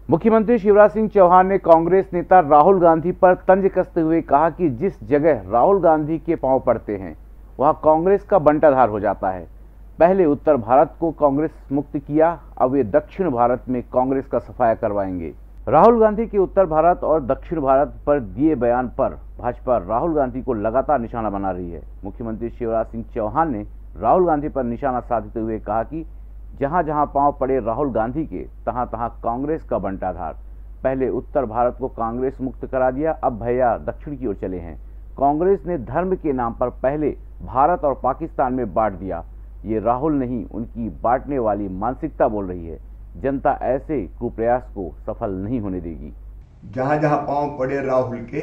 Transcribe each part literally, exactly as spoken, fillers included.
मुख्यमंत्री शिवराज सिंह चौहान ने कांग्रेस नेता राहुल गांधी पर तंज कसते हुए कहा कि जिस जगह राहुल गांधी के पांव पड़ते हैं वहां कांग्रेस का बंटाधार हो जाता है। पहले उत्तर भारत को कांग्रेस मुक्त किया, अब वे दक्षिण भारत में कांग्रेस का सफाया करवाएंगे। राहुल गांधी के उत्तर भारत और दक्षिण भारत पर दिए बयान पर भाजपा राहुल गांधी को लगातार निशाना बना रही है। मुख्यमंत्री शिवराज सिंह चौहान ने राहुल गांधी पर निशाना साधते हुए कहा कि जहां जहां पांव पड़े राहुल गांधी के, तहां तहां कांग्रेस का बंटाधार। पहले उत्तर भारत को कांग्रेस मुक्त करा दिया, अब भैया दक्षिण की ओर चले हैं। कांग्रेस ने धर्म के नाम पर पहले भारत और पाकिस्तान में बांट दिया। ये राहुल नहीं, उनकी बांटने वाली मानसिकता बोल रही है। जनता ऐसे कुप्रयास को सफल नहीं होने देगी। जहां जहां पांव पड़े राहुल के,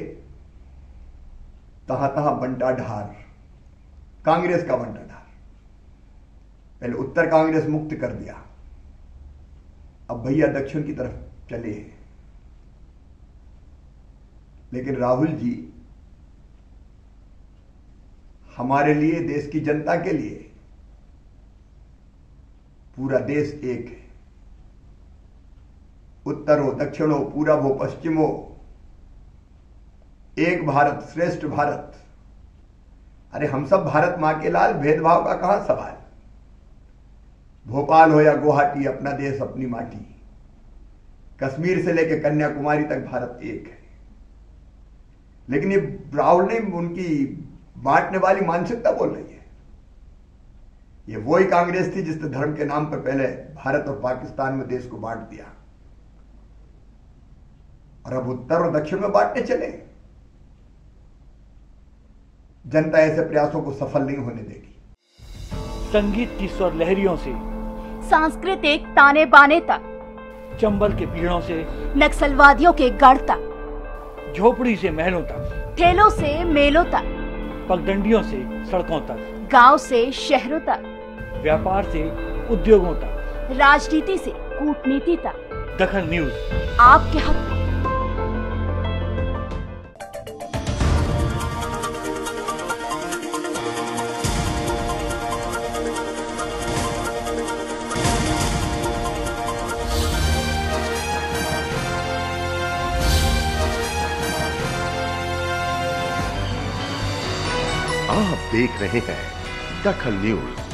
तहां तहां बंटाधार, कांग्रेस का बंटाधार। पहले उत्तर कांग्रेस मुक्त कर दिया, अब भैया दक्षिण की तरफ चले हैं। लेकिन राहुल जी हमारे लिए, देश की जनता के लिए, पूरा देश एक है। उत्तर हो, दक्षिण हो, पूरब हो, पश्चिम हो, एक भारत श्रेष्ठ भारत। अरे हम सब भारत मां के लाल, भेदभाव का कहां सवाल। भोपाल हो या गुवाहाटी, अपना देश अपनी माटी। कश्मीर से लेकर कन्याकुमारी तक भारत एक है। लेकिन ये राहुल ने उनकी बांटने वाली मानसिकता बोल रही है। ये वही कांग्रेस थी जिसने धर्म के नाम पर पहले भारत और पाकिस्तान में देश को बांट दिया, और अब उत्तर और दक्षिण में बांटने चले। जनता ऐसे प्रयासों को सफल नहीं होने देगी। संगीत की स्वर लहरियों से सांस्कृतिक ताने बाने तक, चंबल के पीड़ों से नक्सलवादियों के गढ़ तक, झोपड़ी से महलों तक, ठेलों से मेलों तक, पगडंडियों से सड़कों तक, गांव से शहरों तक, व्यापार से उद्योगों तक, राजनीति से कूटनीति तक, दखल न्यूज आपके हक में। आप देख रहे हैं दखल न्यूज।